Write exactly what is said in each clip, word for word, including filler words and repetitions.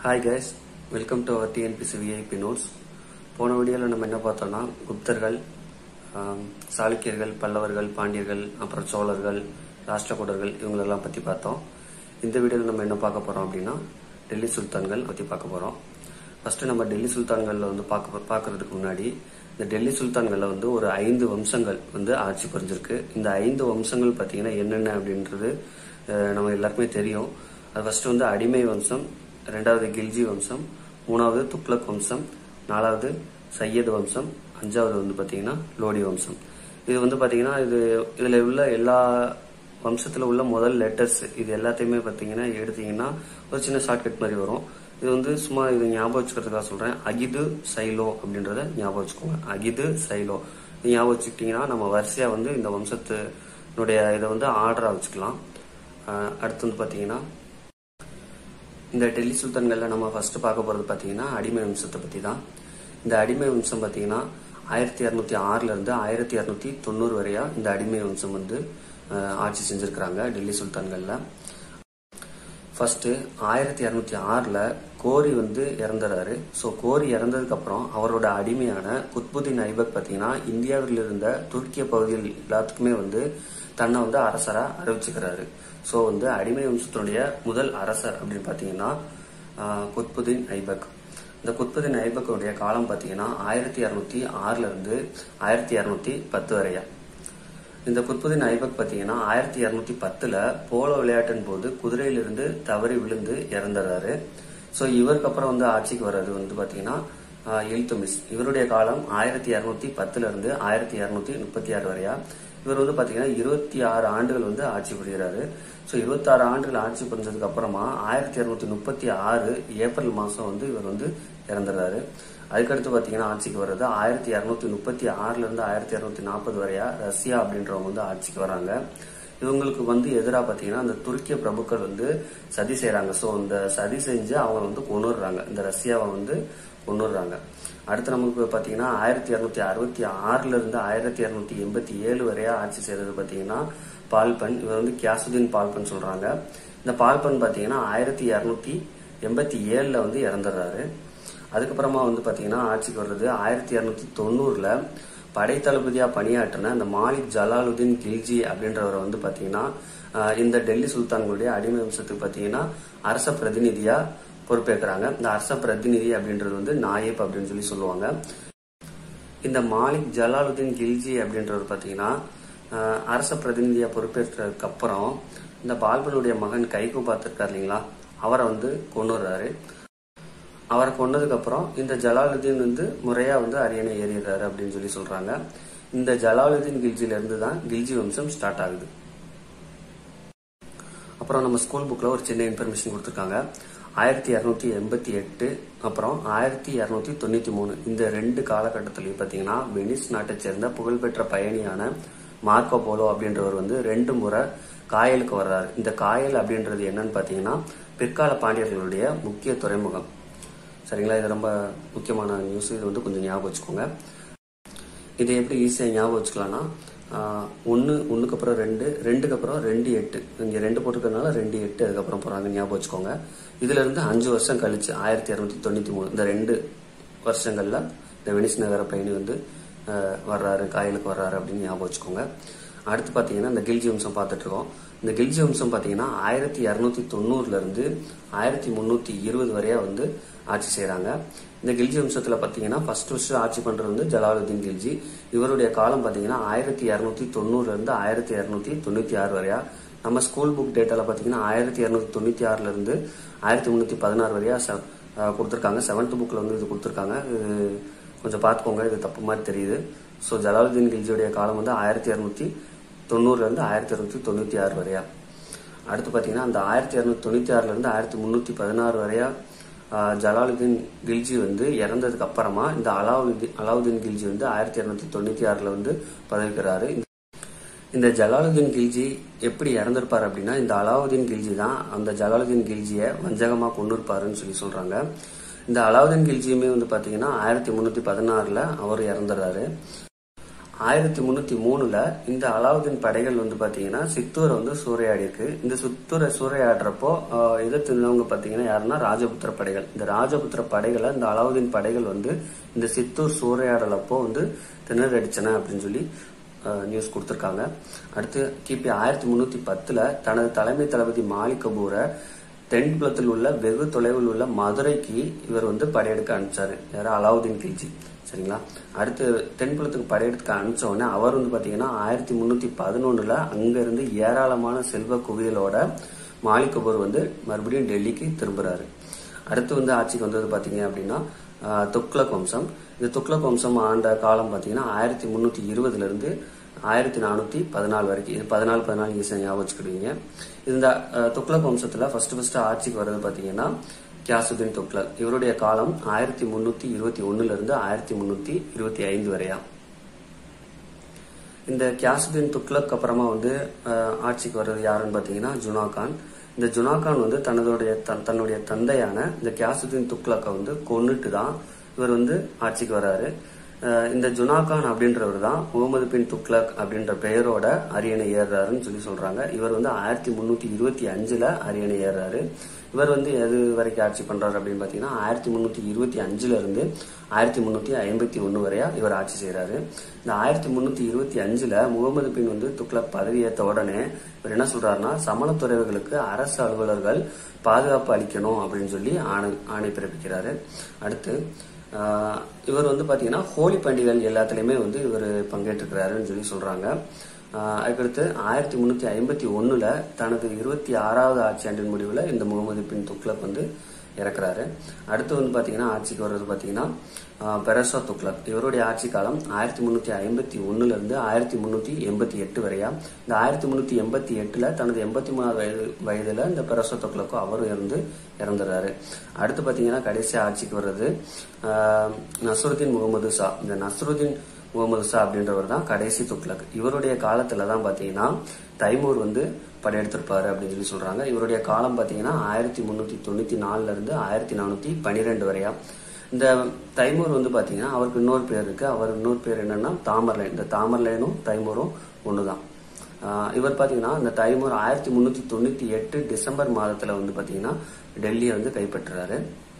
Hi guys, welcome to our T N P C V I P notes. போன வீடியோல நம்ம என்ன பார்த்தோம்னா குப்தர்கள், சாளுக்கியர்கள், பல்லவர்கள், பாண்டியர்கள், அப்புறம் சோழர்கள், ராஷ்டிரகூடர்கள் இவங்களெல்லாம் பத்தி பார்த்தோம். இந்த வீடியோல நம்ம என்ன பார்க்க போறோம் அப்படின்னா டெல்லி சுல்தான்கள் பத்தி பார்க்க போறோம். ஃபர்ஸ்ட் நம்ம டெல்லி சுல்தான்கள்ல வந்து பார்க்க பார்க்கறதுக்கு முன்னாடி இந்த டெல்லி சுல்தான்கள்ல வந்து ஒரு ஐந்து வம்சங்கள் வந்து ஆட்சி புரிஞ்சிருக்கு. இந்த ஐந்து வம்சங்கள் பார்த்தீங்கன்னா என்னென்ன அப்படின்றது நம்ம எல்லாருக்குமே தெரியும். அது ஃபர்ஸ்ட் வந்து அடிமை வம்சம், ரெண்டாவது கில்ஜி வம்சம், மூணாவது துக்ளக் வம்சம், நாலாவது சையது வம்சம், அஞ்சாவது வந்து பாத்தீங்கன்னா லோடி வம்சம். இது வந்து பாத்தீங்கன்னா இது இதுல உள்ள எல்லா வம்சத்துல உள்ள முதல் லெட்டர்ஸ் இது எல்லாத்தையுமே பாத்தீங்கன்னா எடுத்தீங்கன்னா ஒரு சின்ன ஷார்ட்கட் மாதிரி வரும். இது வந்து சும்மா இது ஞாபகம் வச்சுக்கிறதுக்காக சொல்றேன். அகிது சைலோ அப்படின்றத ஞாபகம் வச்சுக்கோங்க. அகிது சைலோ இது ஞாபகம் வச்சுக்கிட்டீங்கன்னா நம்ம வரிசையா வந்து இந்த வம்சத்தினுடைய இதை வந்து ஆர்டரா வச்சுக்கலாம். அடுத்து வந்து பாத்தீங்கன்னா இந்த டெல்லி சுல்தான்கள்ல நம்ம ஃபர்ஸ்ட் பார்க்க போறது பாத்தீங்கன்னா அடிமை வம்சத்தை பத்தி தான். இந்த அடிமை வம்சம் பாத்தீங்கன்னா ஆயிரத்தி இருநூத்தி ஆறுல இருந்து ஆயிரத்தி இருநூத்தி தொண்ணூறு வரையா இந்த அடிமை வம்சம் வந்து ஆட்சி செஞ்சிருக்கிறாங்க டெல்லி சுல்தான்கள்ல. ஃபர்ஸ்ட் ஆயிரத்தி இருநூத்தி ஆறுல கோரி வந்து இறந்துறாரு. சோ கோரி இறந்ததுக்கு அப்புறம் அவரோட அடிமையான குத்புதீன் ஐபக் பாத்தீங்கன்னா இந்தியாவில் இருந்த துருக்கிய பகுதிகள் எல்லாத்துக்குமே வந்து தன்னை வந்து அரசரா அறிவிச்சுக்கிறாரு. சோ வந்து அடிமை வம்சத்தினுடைய முதல் அரசர் அப்படின்னு பாத்தீங்கன்னா குத்புதீன் ஐபக். இந்த குத்புதீன் ஐபக்குடைய காலம் பாத்தீங்கன்னா ஆயிரத்தி இருநூத்தி ஆறுல இருந்து ஆயிரத்தி இருநூத்தி பத்து வரையா. இந்த குத்புதீன் ஐபக் பாத்தீங்கன்னா ஆயிரத்தி இருநூத்தி பத்துல போலோ விளையாட்டின் போது குதிரையிலிருந்து தவறி விழுந்து இறந்துறாரு. சோ இவருக்கு அப்புறம் வந்து ஆட்சிக்கு வர்றது வந்து பாத்தீங்கன்னா இல்துமிஸ். இவருடைய காலம் ஆயிரத்தி இருநூத்தி பத்துல இருந்து ஆயிரத்தி இருநூத்தி முப்பத்தி ஆறு வரையா. இவர் வந்து பாத்தீங்கன்னா இருபத்தி ஆறு ஆண்டுகள் வந்து ஆட்சி புரிகிறாரு. சோ இருபத்தி ஆறு ஆண்டுகள் ஆட்சி புரிஞ்சதுக்கு அப்புறமா ஆயிரத்தி இருநூத்தி முப்பத்தி ஆறு ஏப்ரல் மாசம் வந்து இவர் வந்து இறந்துறாரு. அதுக்கடுத்து பாத்தீங்கன்னா ஆட்சிக்கு வர்றது ஆயிரத்தி இருநூத்தி முப்பத்தி ஆறுல இருந்து ஆயிரத்தி இருநூத்தி நாற்பது வரையா ரஷ்யா அப்படின்றவங்க வந்து ஆட்சிக்கு வராங்க. இவங்களுக்கு வந்து எதிராக பாத்தீங்கன்னா அந்த துருக்கிய பிரபுக்கள் வந்து சதி செய்யறாங்க. சோ இந்த சதி செஞ்சு அவங்க வந்து கொண்டுறாங்க, இந்த ரஷ்யாவை வந்து கொண்டுறாங்க. அடுத்து நமக்கு பாத்தீங்கன்னா ஆயிரத்தி இருநூத்தி அறுபத்தி ஆறுல இருந்து ஆயிரத்தி இருநூத்தி எண்பத்தி ஏழு வரையா ஆட்சி செய்யறது பாத்தீங்கன்னா பால்பன். இவர் வந்து கியாசுதீன் பால்பன் சொல்றாங்க. இந்த பால்பன் பாத்தீங்கன்னா ஆயிரத்தி இருநூத்தி எண்பத்தி ஏழுல வந்து இறந்துடுறாரு. அதுக்கப்புறமா வந்து பாத்தீங்கன்னா ஆட்சிக்கு வர்றது ஆயிரத்தி இருநூத்தி தொண்ணூறுல படை தளபதியா பணியாற்றின இந்த மாலிக் ஜலாலுதீன் கில்ஜி அப்படின்றவரை வந்து பாத்தீங்கன்னா இந்த டெல்லி சுல்தான்களுடைய அடிமை வம்சத்துக்கு பாத்தீங்கன்னா அரச பிரதிநிதியா பொறுப்பேற்கிறாங்க. இந்த அரச பிரதிநிதி அப்படின்றது வந்து நாயப் அப்படின்னு சொல்லி சொல்லுவாங்க. இந்த மாலிக் ஜலாலுதீன் கில்ஜி அப்படின்றவர் பாத்தீங்கன்னா அரச பிரதிநிதியா பொறுப்பேற்றதுக்கு அப்புறம் இந்த பால்பனுடைய மகன் கைகு பார்த்திருக்காரு இல்லைங்களா, அவரை வந்து கொண்டுறாரு. அவரை கொண்டதுக்கு அப்புறம் இந்த ஜலாலுதீன் வந்து முறையா வந்து அரியணை ஏறிடுறாரு அப்படின்னு சொல்லி சொல்றாங்க. இந்த ஜலாலுதீன் கில்ஜில இருந்து தான் கில்ஜி வம்சம் ஸ்டார்ட் ஆகுது. அப்புறம் நம்ம ஸ்கூல் புக்ல ஒரு சின்ன இன்ஃபர்மேஷன் கொடுத்திருக்காங்க. ஆயிரத்தி இருநூத்தி எண்பத்தி எட்டு அப்புறம் ஆயிரத்தி இருநூத்தி தொண்ணூத்தி மூணு இந்த ரெண்டு காலகட்டத்திலயும் பாத்தீங்கன்னா வெனிஸ் நாட்டை சேர்ந்த புகழ்பெற்ற பயணியான மார்க்கோ போலோ அப்படின்றவர் வந்து ரெண்டு முறை காயலுக்கு வர்றாரு. இந்த காயல் அப்படின்றது என்னன்னு பாத்தீங்கன்னா பிற்கால பாண்டியர்களுடைய முக்கிய துறைமுகம். சரிங்களா, இது ரொம்ப முக்கியமான நியூஸ். இது வந்து கொஞ்சம் ஞாபகம் வச்சுக்கோங்க. இதை எப்படி ஈஸியா ஞாபகம் வச்சுக்கலாம்னா ஒன்னு ஒண்ணுக்கு அப்புறம் ரெண்டு, ரெண்டுக்கு அப்புறம் ரெண்டு எட்டு, இங்க ரெண்டு போட்டுக்கிறதுனால ரெண்டு எட்டு அதுக்கப்புறம் போறாங்க, ஞாபகம் வச்சுக்கோங்க. இதுல இருந்து அஞ்சு வருஷம் கழிச்சு ஆயிரத்தி இருநூத்தி தொண்ணூத்தி மூணு இந்த ரெண்டு வருஷங்கள்ல இந்த வெனிஸ் நகர பயணி வந்து வர்றாரு, காயலுக்கு வர்றாரு அப்படின்னு ஞாபகம் வச்சுக்கோங்க. அடுத்து பாத்தீங்கன்னா இந்த கில்ஜி வம்சம் பார்த்துட்டு இருக்கோம். இந்த கில்ஜி வம்சம் பாத்தீங்கன்னா ஆயிரத்தி இருநூத்தி தொண்ணூறுல இருந்து ஆயிரத்தி முன்னூத்தி இருபது வரையா வந்து ஆட்சி செய்யறாங்க. இந்த கில்ஜி வம்சத்துல பாத்தீங்கன்னா ஃபர்ஸ்ட் ஃபர்ஸ்ட் ஆட்சி பண்றது வந்து ஜலாலுதீன் கில்ஜி. இவருடைய காலம் பாத்தீங்கன்னா ஆயிரத்தி இருநூத்தி தொண்ணூறுல இருந்து ஆயிரத்தி இருநூத்தி தொண்ணூத்தி ஆறு வரையா. நம்ம ஸ்கூல் புக் டேட்டால பாத்தீங்கன்னா ஆயிரத்தி இருநூத்தி தொண்ணூத்தி ஆறுல இருந்து ஆயிரத்தி முன்னூத்தி பதினாறு வரையா கொடுத்திருக்காங்க. செவன்த் புக்ல வந்து இது கொடுத்திருக்காங்க. கொஞ்சம் பாத்துக்கோங்க, இது தப்பு மாதிரி தெரியுது. சோ ஜலாலுதீன் கில்ஜியுடைய காலம் வந்து ஆயிரத்தி இருநூத்தி தொண்ணூறுல இருந்து ஆயிரத்தி இருநூத்தி தொண்ணூத்தி ஆறு வரையா. அடுத்து பாத்தீங்கன்னா அந்த ஆயிரத்தி இருநூத்தி தொண்ணூத்தி ஆறுல இருந்து ஆயிரத்தி முன்னூத்தி பதினாறு வரையா ஜலாலுதீன் கில்ஜி வந்து இறந்ததுக்கு அப்புறமா இந்த அலாவுதீன் அலாவுதீன் கில்ஜி வந்து ஆயிரத்தி இருநூத்தி தொண்ணூத்தி ஆறுல வந்து பதவிக்கிறாரு. இந்த ஜலாலுதீன் கில்ஜி எப்படி இறந்திருப்பாரு அப்படின்னா இந்த அலாவுதீன் கில்ஜி தான் அந்த ஜலாலுதீன் கில்ஜிய வஞ்சகமா கொண்டு இருப்பாருன்னு சொல்லி சொல்றாங்க. இந்த அலாவுதீன் கில்ஜியுமே வந்து பாத்தீங்கன்னா ஆயிரத்தி முன்னூத்தி பதினாறுல அவர் இறந்துறாரு. ஆயிரத்தி முன்னூத்தி மூணுல இந்த அலாவுதீன் படைகள் வந்து பாத்தீங்கன்னா சித்தூரை வந்து சூறையாடி இருக்கு. இந்த சித்தூரை சூறையாடுறப்போ எதிர்த்து நின்றவங்க பாத்தீங்கன்னா யாருன்னா ராஜபுத்திர படைகள். இந்த ராஜபுத்திர படைகளை இந்த அலாவுதீன் படைகள் வந்து இந்த சித்தூர் சூறையாடலப்போ வந்து திணறடிச்சன அப்படின்னு சொல்லி நியூஸ் கொடுத்திருக்காங்க. அடுத்து கிபி ஆயிரத்தி முன்னூத்தி பத்துல தனது தலைமை தளபதி மாலிக் கபூரை தென்புலத்தில் உள்ள வெகு தொலைவில் உள்ள மதுரைக்கு இவர் வந்து படையெடுக்க அனுப்பிச்சாரு. யாரா அலாவுதீன் கில்ஜி. சரிங்களா. அடுத்து தென்புலத்துக்கு படையெடுக்க அனுப்பிச்ச உடனே அவர் வந்து பாத்தீங்கன்னா ஆயிரத்தி முன்னூத்தி பதினொன்னுல அங்க இருந்து ஏராளமான செல்வ குவியலோட மாலிக் கபூர் வந்து மறுபடியும் டெல்லிக்கு திரும்புறாரு. அடுத்து வந்து ஆட்சிக்கு வந்தது பாத்தீங்க அப்படின்னா துக்ளக் வம்சம். இந்த துக்ளக் வம்சம் ஆண்ட காலம் பாத்தீங்கன்னா ஆயிரத்தி முன்னூத்தி இருபதுல இருந்து ஆயிரத்தி நானூத்தி பதினாலு வரைக்கும். இது பதினாலு பதினாலு ஈஸியா ஞாபகம் வச்சுக்கிடுவீங்க. இந்த துக்ளக் வம்சத்துல ஃபர்ஸ்ட் ஃபர்ஸ்ட் ஆட்சிக்கு வர்றது பாத்தீங்கன்னா கியாசுதீன் துக்ளக். இவருடைய காலம் ஆயிரத்தி முன்னூத்தி இருபத்தி ஒண்ணுல இருந்து ஆயிரத்தி முன்னூத்தி இருபத்தி ஐந்து வரையா. இந்த கியாசுதீன் துக்ளக் அப்புறமா வந்து ஆட்சிக்கு வர்றது யாருன்னு பாத்தீங்கன்னா ஜுனா கான். இந்த ஜுனா கான் வந்து தன்னுடைய தன்னுடைய தந்தையான இந்த கியாசுதீன் துக்ளக்கை வந்து கொன்னுட்டு தான் இவர் வந்து ஆட்சிக்கு வர்றாரு. இந்த ஜுனா கான் அப்படின்றவர் தான் முகமது பின் துக்ளக் அப்படின்ற பெயரோட அரியணை ஏறாருன்னு சொல்லி சொல்றாங்க. இவர் வந்து ஆயிரத்தி முன்னூத்தி இருபத்தி அஞ்சுல அரியணை ஏறாரு. இவர் வந்து எது வரைக்கும் ஆட்சி பண்றாரு அப்படின்னு பாத்தீங்கன்னா ஆயிரத்தி முன்னூத்தி இருபத்தி அஞ்சுல இருந்து ஆயிரத்தி முன்னூத்தி ஐம்பத்தி ஒண்ணு வரையா இவர் ஆட்சி செய்யறாரு. இந்த ஆயிரத்தி முன்னூத்தி இருபத்தி அஞ்சுல முகமது பின் வந்து துக்ளக் பதவியேற்ற உடனே இவர் என்ன சொல்றாருன்னா சமணத்துறவுகளுக்கு அரசு அலுவலர்கள் பாதுகாப்பு அளிக்கணும் அப்படின்னு சொல்லி ஆணை ஆணை பிறப்பிக்கிறாரு. அடுத்து இவர் வந்து பாத்தீங்கன்னா ஹோலி பண்டிகைகள் எல்லாத்துலயுமே வந்து இவர் பங்கேற்றிருக்கிறாருன்னு சொல்லி சொல்றாங்க. அதுக்கடுத்து ஆயிரத்தி முன்னூத்தி ஐம்பத்தி ஒண்ணுல தனது இருபத்தி ஆறாவது ஆட்சி ஆண்டின் முடிவுல இந்த முகமது பின் துக்ளக் வந்து இறக்குறாரு. அடுத்து வந்து பாத்தீங்கன்னா ஆட்சிக்கு வர்றது பாத்தீங்கன்னா பெரசா துக்ளக். இவருடைய ஆட்சி காலம் ஆயிரத்தி முன்னூத்தி ஐம்பத்தி ஒண்ணுல இருந்து ஆயிரத்தி முன்னூத்தி எண்பத்தி எட்டு வரையா. இந்த ஆயிரத்தி முன்னூத்தி எண்பத்தி எட்டுல தனது எண்பத்தி மூணாவது வயது வயதுல இந்த பெரசா துக்ளக்கும் அவரும் இருந்து இறந்துறாரு. அடுத்து பாத்தீங்கன்னா கடைசி ஆட்சிக்கு வர்றது நஸ்ருதீன் முகமது ஷா. இந்த நஸ்ருதீன் முகமது ஷா அப்படின்றவர் தான் கடைசி துக்ளக். இவருடைய காலத்துலதான் பாத்தீங்கன்னா தைமூர் வந்து படையெடுத்திருப்பாரு அப்படின்னு சொல்லி சொல்றாங்க. இவருடைய காலம் பாத்தீங்கன்னா ஆயிரத்தி முன்னூத்தி தொண்ணூத்தி நாலுல இருந்து ஆயிரத்தி நானூத்தி பனிரெண்டு வரையா. இந்த தைமூர் வந்து பாத்தீங்கன்னா அவருக்கு இன்னொரு பேர் இருக்கு. அவர் இன்னொரு பேர் என்னன்னா தாமர்லைன். இந்த தாமர்லைனும் தைமூரும் ஒண்ணுதான். இவர் பாத்தீங்கன்னா இந்த தைமூர் ஆயிரத்தி முன்னூத்தி தொண்ணூத்தி எட்டு டிசம்பர் மாதத்துல வந்து பாத்தீங்கன்னா டெல்லியை வந்து கைப்பற்றுறாரு.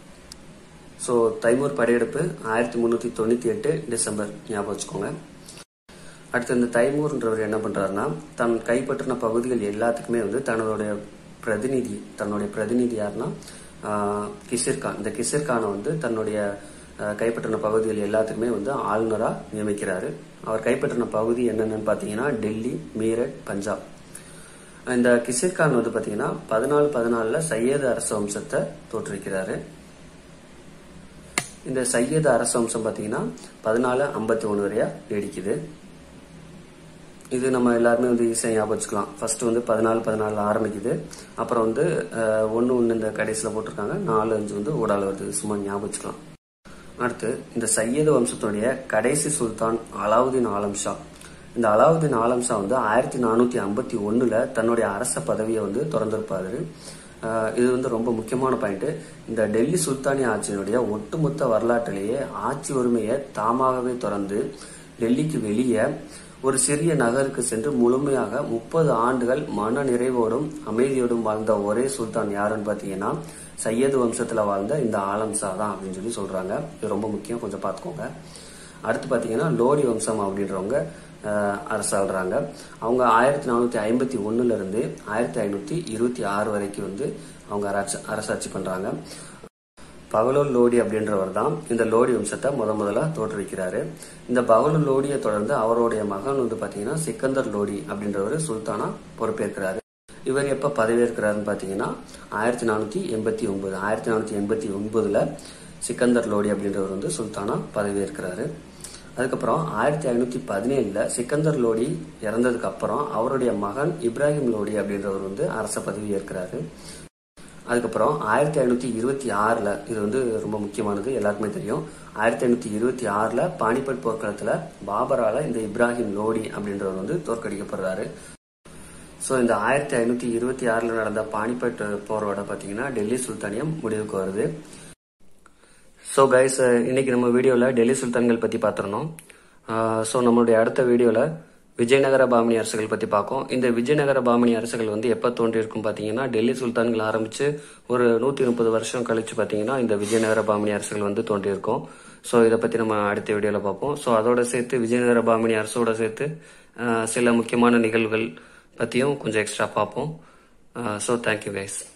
சோ தைமூர் படையெடுப்பு ஆயிரத்தி முன்னூத்தி தொண்ணூத்தி எட்டு டிசம்பர் ஞாபகம் வச்சுக்கோங்க. அடுத்து இந்த தைமூர்ன்றவர் என்ன பண்றாருன்னா தன் கைப்பற்றின பகுதிகள் எல்லாத்துக்குமே வந்து தன்னுடைய பிரதிநிதி தன்னுடைய பிரதிநிதி யாருன்னா கிசிர்கான். இந்த கிசிர்கானை வந்து தன்னுடைய கைப்பற்றின பகுதிகள் எல்லாத்துக்குமே வந்து ஆளுநரா நியமிக்கிறாரு. அவர் கைப்பற்றின பகுதி என்னென்னு பாத்தீங்கன்னா டெல்லி, மீரட், பஞ்சாப். இந்த கிசிர்கான் வந்து பாத்தீங்கன்னா பதினாலு பதினாலுல சையது அரச வம்சத்தை தோற்றுவிக்கிறாரு. இந்த சையது அரச வம்சம் பாத்தீங்கன்னா பதினாலு ஐம்பத்தி ஒண்ணு வரையா நீடிக்குது. இது நம்ம எல்லாருமே வந்து ஈஸியா ஞாபகம் வச்சுக்கலாம். ஃபர்ஸ்ட் வந்து பதினாலு பதினாலுல ஆரம்பிக்குது. அப்புறம் வந்து ஒன்னு ஒன்னு இந்த கடைசியில போட்டிருக்காங்க. நாலு அஞ்சு வந்து ஊடால வருது. சும்மா ஞாபகம் வச்சுக்கலாம். அடுத்து இந்த சையது வம்சத்துடைய கடைசி சுல்தான் அலாவுதீன் ஆலம் ஷா. இந்த அலாவுதீன் ஆலம் ஷா வந்து ஆயிரத்தி நானூத்தி ஐம்பத்தி ஒண்ணுல தன்னுடைய அரச பதவியை வந்து திறந்திருப்பாரு. இது வந்து ரொம்ப முக்கியமான பாயிண்ட். இந்த டெல்லி சுல்தானிய ஆட்சியினுடைய ஒட்டுமொத்த வரலாற்றிலேயே ஆட்சி உரிமையை தாமாகவே திறந்து டெல்லிக்கு வெளியே ஒரு சிறிய நகருக்கு சென்று முழுமையாக முப்பது ஆண்டுகள் மன நிறைவோடும் அமைதியோடும் வாழ்ந்த ஒரே சுல்தான் யாருன்னு பாத்தீங்கன்னா சையது வம்சத்துல வாழ்ந்த இந்த ஆலம் ஷா தான் அப்படின்னு சொல்லி சொல்றாங்க. இது ரொம்ப முக்கியம், கொஞ்சம் பாத்துக்கோங்க. அடுத்து பாத்தீங்கன்னா லோடி வம்சம் அப்படின்றவங்க அரசாள்றாங்க. அவங்க ஆயிரத்தி நானூத்தி ஐம்பத்தி ஒண்ணுல இருந்து ஆயிரத்தி ஐநூத்தி இருபத்தி ஆறு வரைக்கும் வந்து அவங்க அரசாட்சி பண்றாங்க. பகலூர் லோடி அப்படின்றவர் தான் இந்த லோடி வம்சத்தை முத முதல்ல தோற்றுவிக்கிறாரு. இந்த பகலூர் லோடியை தொடர்ந்து அவருடைய மகன் வந்து பாத்தீங்கன்னா சிக்கந்தர் லோடி அப்படின்றவர் சுல்தானா பொறுப்பேற்கிறாரு. இவர் எப்ப பதவியேற்கிறாருன்னு பாத்தீங்கன்னா ஆயிரத்தி நானூத்தி எண்பத்தி ஒன்பது ஆயிரத்தி நானூத்தி எண்பத்தி ஒன்பதுல சிக்கந்தர் லோடி அப்படின்றவர் வந்து சுல்தானா பதவியேற்கிறாரு. அதுக்கப்புறம் ஆயிரத்தி ஐநூத்தி பதினேழுல சிக்கந்தர் லோடி இறந்ததுக்கு அப்புறம் அவருடைய மகன் இப்ராஹிம் லோடி அப்படின்றவர் வந்து அரச பதவி ஏற்கிறாரு. அதுக்கப்புறம் ஆயிரத்தி ஐநூத்தி இருபத்தி ஆறுல இது வந்து ரொம்ப முக்கியமானது, எல்லாருக்குமே தெரியும். ஆயிரத்தி ஐநூத்தி இருபத்தி ஆறுல பானிபட் போர்க்களத்துல பாபரால இந்த இப்ராஹிம் லோடி அப்படின்றவர் வந்து தோற்கடிக்கப்படுறாரு. சோ இந்த ஆயிரத்தி ஐநூத்தி இருபத்தி ஆறுல நடந்த பானிபட் போரோட பாத்தீங்கன்னா டெல்லி சுல்தானியம் முடிவுக்கு வருது. ஸோ கைஸ், இன்னைக்கு நம்ம வீடியோவில் டெல்லி சுல்தான்கள் பற்றி பார்த்துருந்தோம். ஸோ நம்மளுடைய அடுத்த வீடியோவில் விஜயநகர பாமினி அரசுகள் பற்றி பார்ப்போம். இந்த விஜயநகர பாமினி அரசுகள் வந்து எப்போ தோன்றியிருக்கும் பார்த்தீங்கன்னா, டெல்லி சுல்தான்கள் ஆரம்பித்து ஒரு நூற்றி முப்பது வருஷம் கழிச்சு பார்த்தீங்கன்னா இந்த விஜயநகர பாமினி அரசுகள் வந்து தோன்றியிருக்கும். ஸோ இதை பற்றி நம்ம அடுத்த வீடியோவில் பார்ப்போம். ஸோ அதோட சேர்த்து விஜயநகர பாமினி அரசோட சேர்த்து சில முக்கியமான நிகழ்வுகள் பற்றியும் கொஞ்சம் எக்ஸ்ட்ரா பார்ப்போம். So thank you guys.